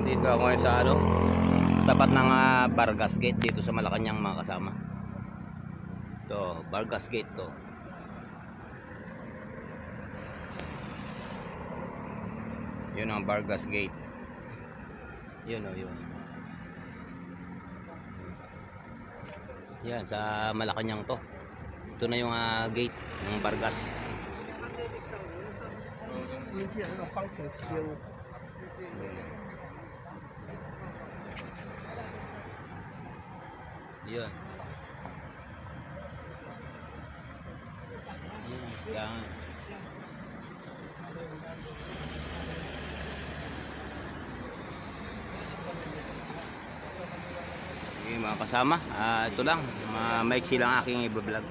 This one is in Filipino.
Dito ako ngayon sa tapat ng Vargas Gate dito sa Malacanang mga kasama. Ito, Vargas Gate to. Yun ang Vargas Gate. Yun o, yun. Yan, sa Malacanang to. Ito na yung gate ng Vargas. Yun. Yan. Okay, mga kasama, ito lang, maiksi lang aking i-vlog.